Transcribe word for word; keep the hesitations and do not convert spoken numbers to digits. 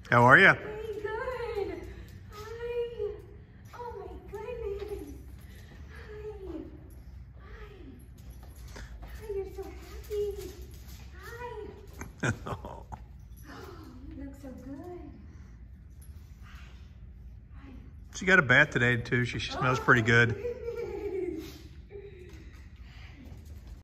How are you? Hey, good. Hi. Oh my goodness. Hi. Hi. Hi, you're so happy. Hi. Oh, you look so good. Hi. Hi. She got a bath today too. She, she smells pretty good.